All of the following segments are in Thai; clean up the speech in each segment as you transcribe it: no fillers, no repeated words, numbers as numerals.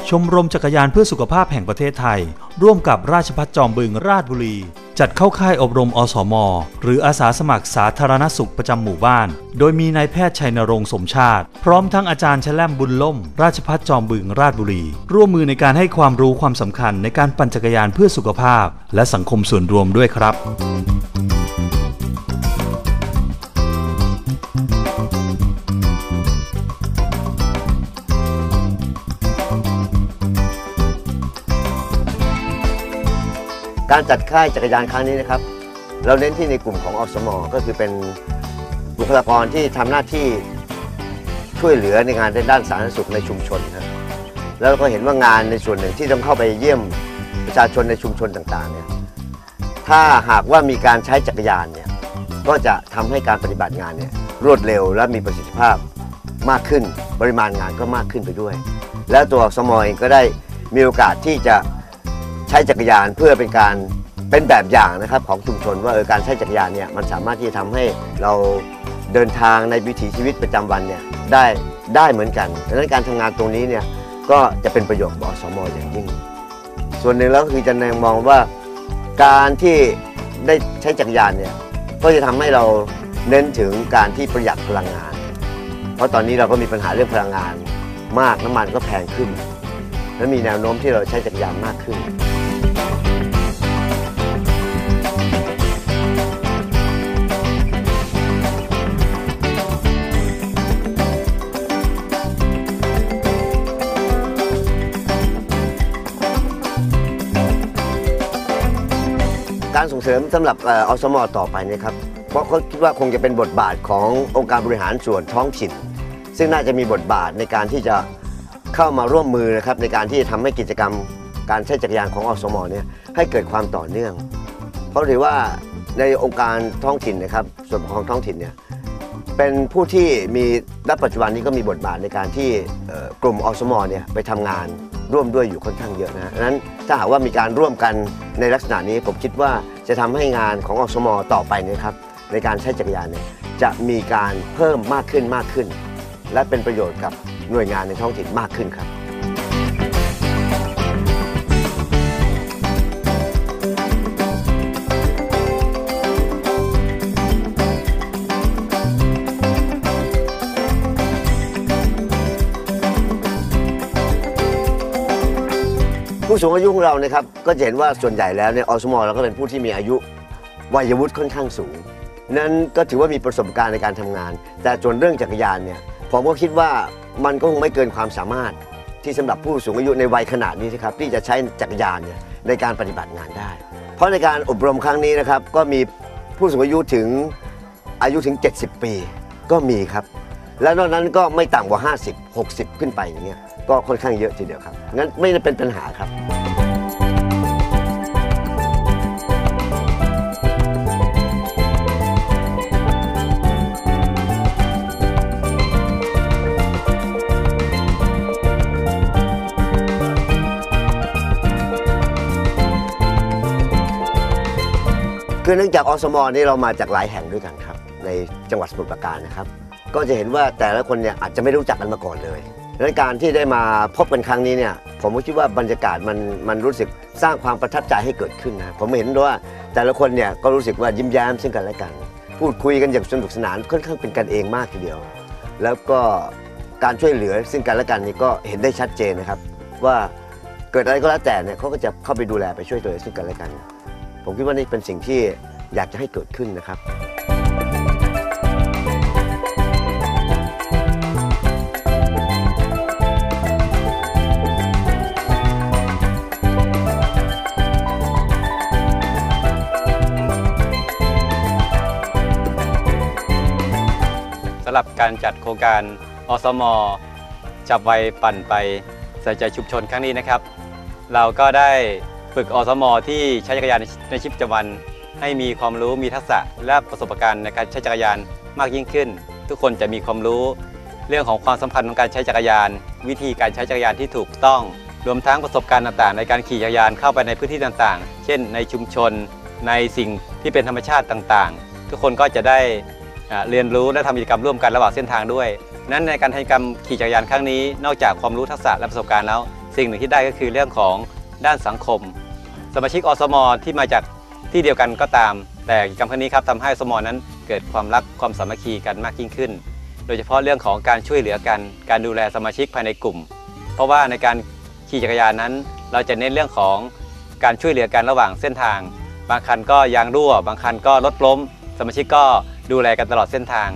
ชมรมจักรยานเพื่อสุขภาพแห่งประเทศไทยร่วมกับราชภัฏจอมบึงราชบุรีจัดเข้าค่ายอบรมอสม.หรืออาสาสมัครสาธารณสุขประจำหมู่บ้านโดยมีนายแพทย์ชัยนรงค์สมชาติพร้อมทั้งอาจารย์แชล่มบุญล่มราชภัฏจอมบึงราชบุรีร่วมมือในการให้ความรู้ความสำคัญในการปั่นจักรยานเพื่อสุขภาพและสังคมส่วนรวมด้วยครับการจัดค่ายจักรยานครั้งนี้นะครับเราเน้นที่ในกลุ่มของอสม.ก็คือเป็นบุคลากรที่ทำหน้าที่ช่วยเหลือในงานด้านสาธารณสุขในชุมชนครับแล้วก็เห็นว่างานในส่วนหนึ่งที่ต้องเข้าไปเยี่ยมประชาชนในชุมชนต่างๆเนี่ยถ้าหากว่ามีการใช้จักรยานเนี่ยก็จะทำให้การปฏิบัติงานเนี่ยรวดเร็วและมีประสิทธิภาพมากขึ้นปริมาณงานก็มากขึ้นไปด้วยแล้วตัวอสม.เองก็ได้มีโอกาสที่จะใช้จักรยานเพื่อเป็นแบบอย่างนะครับของชุมชนว่าการใช้จักรยานเนี่ยมันสามารถที่จะทำให้เราเดินทางในวิถีชีวิตประจำวันเนี่ยได้เหมือนกันดังนั้นการทำงานตรงนี้เนี่ยก็จะเป็นประโยชน์กับอสม.อย่างยิ่งส่วนหนึ่งแล้วก็คือจะมองว่าการที่ได้ใช้จักรยานเนี่ยก็จะทำให้เราเน้นถึงการที่ประหยัดพลังงานเพราะตอนนี้เราก็มีปัญหาเรื่องพลังงานมากน้ำมันก็แพงขึ้นและมีแนวโน้มที่เราใช้จักรยานมากขึ้นการส่งเสริมสำหรับอสม.ต่อไปนะครับเพราะเขาคิดว่าคงจะเป็นบทบาทขององค์การบริหารส่วนท้องถิ่นซึ่งน่าจะมีบทบาทในการที่จะเข้ามาร่วมมือนะครับในการที่จะทำให้กิจกรรมการใช้จักรยานของอสม.เนี่ยให้เกิดความต่อเนื่องเพราะถือว่าในองค์การท้องถิ่นนะครับส่วนของท้องถิ่นเนี่ยเป็นผู้ที่มีณปัจจุบันนี้ก็มีบทบาทในการที่กลุ่มอสม.เนี่ยไปทำงานร่วมด้วยอยู่ค่อนข้างเยอะนะดังนั้นถ้าหากว่ามีการร่วมกันในลักษณะนี้ผมคิดว่าจะทำให้งานของอสม.ต่อไปนะครับในการใช้จักรยานเนี่ยจะมีการเพิ่มมากขึ้นและเป็นประโยชน์กับหน่วยงานในท้องถิ่นมากขึ้นครับผู้สูงอายุของเรานะครับก็จะเห็นว่าส่วนใหญ่แล้วเนี่ยอสม.เราก็เป็นผู้ที่มีอายุวัยวุฒิค่อนข้างสูงนั้นก็ถือว่ามีประสบการณ์ในการทำงานแต่ส่วนเรื่องจักรยานเนี่ยผมก็คิดว่ามันก็คงไม่เกินความสามารถที่สำหรับผู้สูงอายุในวัยขนาดนี้นะครับที่จะใช้จักรยานเนี่ยในการปฏิบัติงานได้เพราะในการอบรมครั้งนี้นะครับก็มีผู้สูงอายุถึง70 ปีก็มีครับแล้วนอกนั้นก็ไม่ต่ำกว่า50-60ขึ้นไปอย่างเงี้ยก็ค่อนข้างเยอะทีเดียวครับงั้นไม่ได้เป็นปัญหาครับคือเนื่องจากอสม.นี่เรามาจากหลายแห่งด้วยกันครับในจังหวัดสมุทรปราการนะครับก็จะเห็นว่าแต่ละคนเนี่ยอาจจะไม่รู้จักกันมาก่อนเลยดังนั้นการที่ได้มาพบกันครั้งนี้เนี่ยผมก็คิดว่าบรรยากาศมันรู้สึกสร้างความประทับใจให้เกิดขึ้นนะผมเห็นว่าแต่ละคนเนี่ยก็รู้สึกว่ายิ้มแย้มซึ่งกันและกันพูดคุยกันอย่างสนุกสนานค่อนข้างเป็นกันเองมากทีเดียวแล้วก็การช่วยเหลือซึ่งกันและกันนี่ก็เห็นได้ชัดเจนนะครับว่าเกิดอะไรก็แล้วแต่เนี่ยเขาก็จะเข้าไปดูแลไปช่วยตัวซึ่งกันและกันผมคิดว่านี่เป็นสิ่งที่อยากจะให้เกิดขึ้นนะครับสำหรับการจัดโครงการอสม.จับไวปั่นไปใส่ใจชุมชนครั้งนี้นะครับเราก็ได้ฝึกอสม.ที่ใช้จักรยานในชีวิตประจำวันให้มีความรู้มีทักษะและประสบการณ์ในการใช้จักรยานมากยิ่งขึ้นทุกคนจะมีความรู้เรื่องของความสำคัญของการใช้จักรยานวิธีการใช้จักรยานที่ถูกต้องรวมทั้งประสบการณ์ต่างๆในการขี่จักรยานเข้าไปในพื้นที่ต่างๆเช่นในชุมชนในสิ่งที่เป็นธรรมชาติต่างๆทุกคนก็จะได้เรียนรู้และทำกิจกรรมร่วมกันระหว่างเส้นทางด้วยนั้นในการทำกิจกรรมขี่จักรยานครั้งนี้นอกจากความรู้ทักษะและประสบการณ์แล้วสสิ่งหนึ่งที่ได้ก็คือเรื่องของด้านสังคมสมาชิกอสม.ที่มาจากที่เดียวกันก็ตามแต่กิจกรรมครั้งนี้ครับทำให้อสม.นั้นเกิดความรักความสามัคคีกันมากยิ่งขึ้นโดยเฉพาะเรื่องของการช่วยเหลือกันการดูแลสมาชิกภายในกลุ่มเพราะว่าในการขี่จักรยานนั้นเราจะเน้นเรื่องของการช่วยเหลือกันระหว่างเส้นทางบางคันก็ยางรั่วบางคันก็รถล้มสมาชิกก็ดูแลกันตลอดเส้นทาง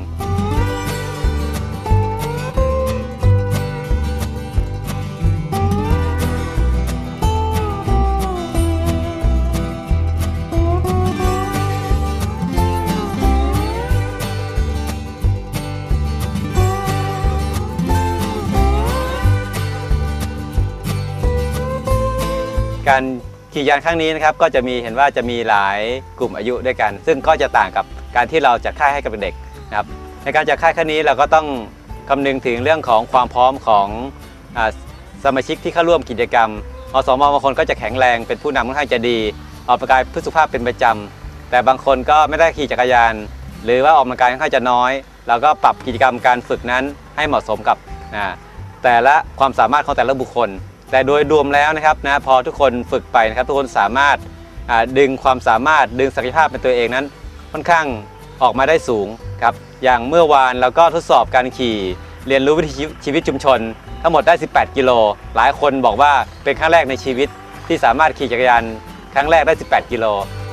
การขี่ยานครั้งนี้นะครับก็จะมีเห็นว่าจะมีหลายกลุ่มอายุด้วยกันซึ่งก็จะต่างกับการที่เราจัดค่ายให้กับเด็กนะครับในการจัดค่ายครั้งนี้เราก็ต้องคำนึงถึงเรื่องของความพร้อมของสมาชิกที่เข้าร่วมกิจกรรมอสม.บางคนก็จะแข็งแรงเป็นผู้นำค่อนข้างจะดีออกกำลังกายเพื่อสุขภาพเป็นประจำแต่บางคนก็ไม่ได้ขี่จักรยานหรือว่าออกกำลังกายค่อนข้างจะน้อยเราก็ปรับกิจกรรมการฝึกนั้นให้เหมาะสมกับแต่ละความสามารถของแต่ละบุคคลแต่โดยรวมแล้วนะครับพอทุกคนฝึกไปนะครับทุกคนสามารถดึงความสามารถดึงศักยภาพในตัวเองนั้นค่อนข้างออกมาได้สูงครับอย่างเมื่อวานเราก็ทดสอบการขี่เรียนรู้วิถีชีวิตชุมชนทั้งหมดได้18กิโลหลายคนบอกว่าเป็นครั้งแรกในชีวิตที่สามารถขี่จักรยานครั้งแรกได้18กิโล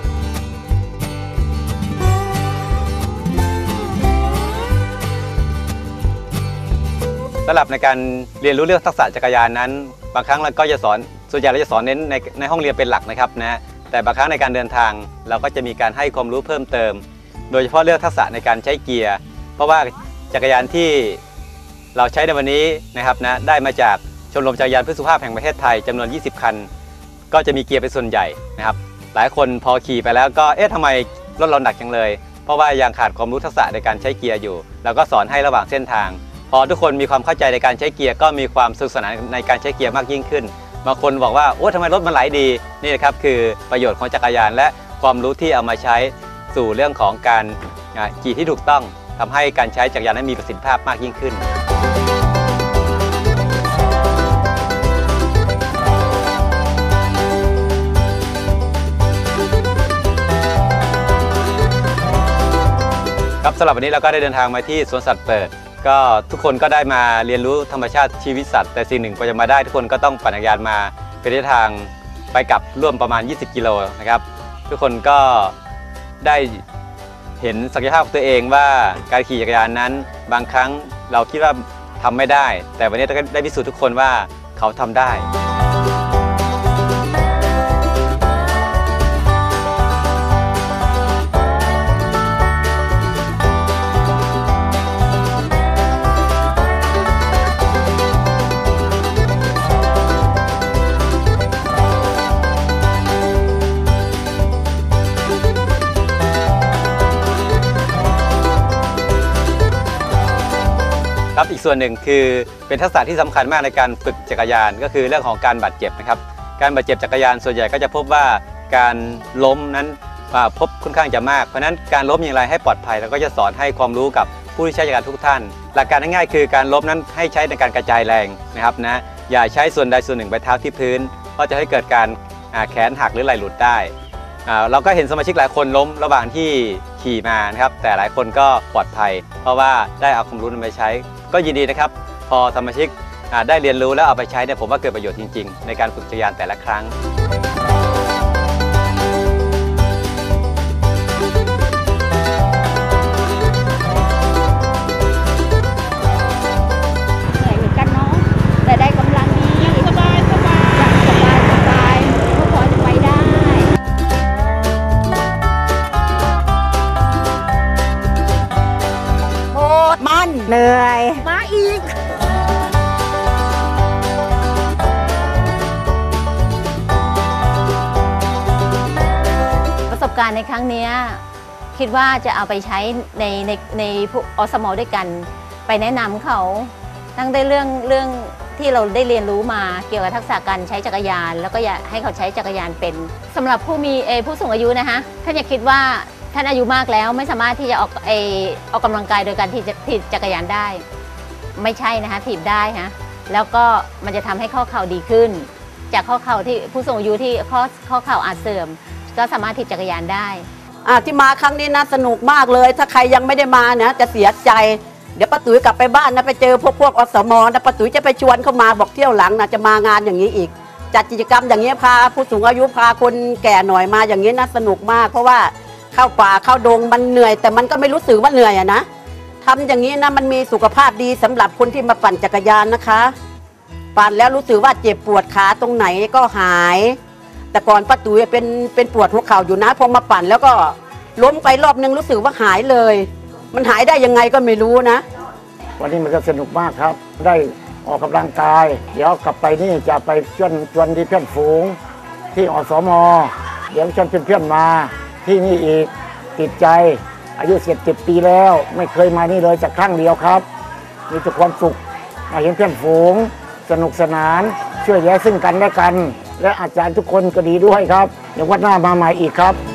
สำหรับในการเรียนรู้เรื่องทักษะจักรยานนั้นบางครั้งเราก็จะสอนส่วนใหญ่เราจะสอนเน้นในห้องเรียนเป็นหลักนะครับแต่บางครั้งในการเดินทางเราก็จะมีการให้ความรู้เพิ่มเติมโดยเฉพาะเรื่องทักษะในการใช้เกียร์เพราะว่าจักรยานที่เราใช้ในวันนี้นะครับได้มาจากชมรมจักรยานเพื่อสุขภาพแห่งประเทศไทยจำนวน20คันก็จะมีเกียร์เป็นส่วนใหญ่นะครับหลายคนพอขี่ไปแล้วก็ทำไมรถเราหนักจังเลยเพราะว่ายังขาดความรู้ทักษะในการใช้เกียร์อยู่เราก็สอนให้ระหว่างเส้นทางพอทุกคนมีความเข้าใจในการใช้เกียร์ก็มีความสนุกสนานในการใช้เกียร์มากยิ่งขึ้นบางคนบอกว่าโอ้ทำไมรถมันไหลดีนี่นะครับคือประโยชน์ของจักรยานและความรู้ที่เอามาใช้สู่เรื่องของการขี่ที่ถูกต้องทำให้การใช้จักรยานนั้นมีประสิทธิภาพมากยิ่งขึ้นครับสำหรับวันนี้เราก็ได้เดินทางมาที่สวนสัตว์เปิดก็ทุกคนก็ได้มาเรียนรู้ธรรมชาติชีวิตสัตว์แต่สิ่งหนึ่งกว่าจะมาได้ทุกคนก็ต้องปั่นจักรยานมาเป็นระยะทางไปกลับร่วมประมาณ20กิโลนะครับทุกคนก็ได้เห็นศักยภาพของตัวเองว่าการขี่จักรยานนั้นบางครั้งเราคิดว่าทำไม่ได้แต่วันนี้เราก็ได้พิสูจน์ทุกคนว่าเขาทำได้อีกส่วนหนึ่งคือเป็นทักษะที่สำคัญมากในการฝึกจักรยานก็คือเรื่องของการบาดเจ็บนะครับการบาดเจ็บจักรยานส่วนใหญ่ก็จะพบว่าการล้มนั้นพบค่อนข้างจะมากเพราะนั้นการล้มอย่างไรให้ปลอดภัยเราก็จะสอนให้ความรู้กับผู้ที่ใช้จักรยานทุกท่านหลักการง่ายๆคือการล้มนั้นให้ใช้ในการกระจายแรงนะครับอย่าใช้ส่วนใดส่วนหนึ่งไปเท้าที่พื้นเพราะจะให้เกิดการแขนหักหรือไหล่หลุดได้เราก็เห็นสมาชิกหลายคนล้มระหว่างที่ขี่มานะครับแต่หลายคนก็ปลอดภัยเพราะว่าได้เอาความรู้นั้นไปใช้ก็ยินดีนะครับพอสมาชิกได้เรียนรู้แล้วเอาไปใช้เนี่ยผมว่าเกิดประโยชน์จริงๆในการฝึกจักรยานแต่ละครั้งเหนื่อยเหมือนกันเนาะแต่ได้กำลังดีสบายก็พอจะไปได้โหดมันเหนื่อยมาอีกประสบการณ์ในครั้งนี้คิดว่าจะเอาไปใช้ในพวกอสม.ด้วยกันไปแนะนำเขาทั้งได้เรื่องที่เราได้เรียนรู้มาเกี่ยวกับทักษะการใช้จักรยานแล้วก็อยากให้เขาใช้จักรยานเป็นสำหรับผู้สูงอายุนะคะท่านอย่าคิดว่าท่านอายุมากแล้วไม่สามารถที่จะออกกำลังกายโดยการที่ถีบจักรยานได้ไม่ใช่นะคะถีบได้ฮะแล้วก็มันจะทำให้ข้อเข่าดีขึ้น จากข้อเข่าที่ผู้สูงอายุที่ข้อเข่าอาจเสื่อมก็สามารถถีบจักรยานได้ที่มาครั้งนี้นะสนุกมากเลยถ้าใครยังไม่ได้มานะจะเสียใจเดี๋ยวป้าตุ๋ยกลับไปบ้านนะไปเจอพวกอสมนะป้าตุ๋ยจะไปชวนเข้ามาบอกเที่ยวหลังนะจะมางานอย่างนี้อีกจัดกิจกรรมอย่างนี้พาผู้สูงอายุพาคนแก่หน่อยมาอย่างนี้นะสนุกมากเพราะว่าเข้าป่าเข้าดงมันเหนื่อยแต่มันก็ไม่รู้สึกว่าเหนื่อยนะทำอย่างนี้นะมันมีสุขภาพดีสำหรับคนที่มาปั่นจักรยานนะคะปั่นแล้วรู้สึกว่าเจ็บปวดขาตรงไหนก็หายแต่ก่อนป้าตุ๋ยเป็นปวดหัวเข่าอยู่นะพอมาปั่นแล้วก็ล้มไปรอบนึงรู้สึกว่าหายเลยมันหายได้ยังไงก็ไม่รู้นะวันนี้มันก็สนุกมากครับได้ออกกำลังกายเดี๋ยวกลับไปนี่จะไปชวนที่เพื่อนฝูงที่อสม.เดี๋ยวชวนเพื่อนๆมาที่นี่อีกติดใจอายุ70 ปีแล้วไม่เคยมานี่เลยจากครั้งเดียวครับมีแต่ความสุขมาเห็นเพื่อนฝูงสนุกสนานช่วยเหลือซึ่งกันและกันและอาจารย์ทุกคนก็ดีด้วยครับเดี๋ยววันหน้ามาใหม่อีกครับ